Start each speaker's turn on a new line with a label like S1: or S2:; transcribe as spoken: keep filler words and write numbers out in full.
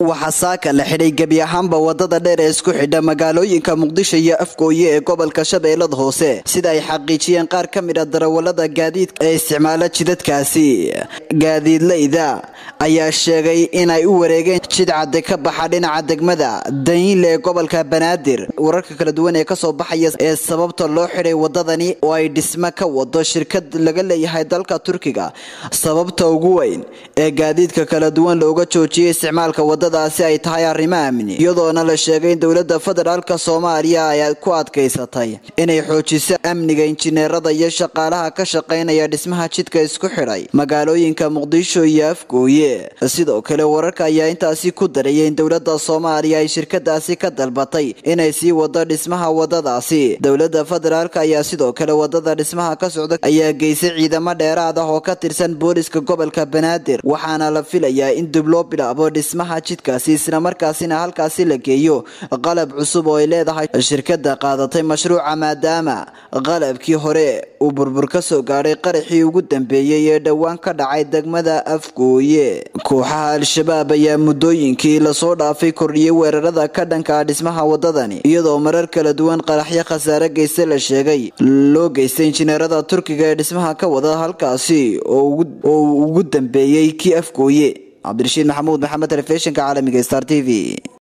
S1: waxa saaka la xidhay gabi ahaanba wadada dheer ee isku xidha magaalooyinka Muqdisho iyo Afgooye ee gobolka Shabeellada Hoose sida ay xaqiijiyeen qaar ka mid ah darawalada gaadiidka ee isticmaala jidadkaasi. Gaadiidleyda ayaa sheegay in ay u wareegeen jid cad ka baxa dhinaca degmada Daynile ee gobolka Banaadir. Wararka kala duwan ee ka soo baxaya ee sababta loo xidhay wadadani oo ay dhisme ka wado shirkad laga leeyahay dalka Turkiga. Sababta ugu weyn ee gaadiidka kala duwan looga joojiyay isticmaalka wadadaasi ay tahay arrimo amni, iyadoona la sheegay in dawladda federaalka Soomaaliya ay ku adkaysatay inay xoojiso amniga injineerada iyo shaqaalaha ka shaqeynaya dhismaha jidka isku xidhay magaalooyinka Muqdisho iyo Afgooye. Sidoo kale wararka ayaa intaasi ku darayay in dawladda Soomaaliya ay shirkadaasi ka dalbatay inay sii wado dhismaha wadadaasi. Dawladda federaalka ayaa sidoo kale wadada dhismaha ka socda ayaa geysay ciidamo dheeraad ah oo ka tirsan booliska gobolka Banaadir, waxaana la filayaa in dib loo bilaabo dhismaha jidkaasi isla markaasina halkaasi la geeyo qalab cusub oo ay leedahay shirkadda qaadatay mashruuca maadaama qalabkii hore uu burbur ka soo gaaray qaraxii ugu dambeeyay ee dhawaan ka dhacay degmada Afgooye. Kooxaha Al-Shabaab ayaa muddooyinkii la soo dhaafay kordhiyay weerarada ka dhanka ah dhismaha wadadani, iyadoo marar kala duwan qaraxyo khasaare geysta la sheegay loo geystay injineerada Turkiga ee dhismaha ka wada halkaasi oo ugu dambeeyay kii Afgooye. عبد الرشيد محمود محمد تلفزيون كعالمي ستار تي في.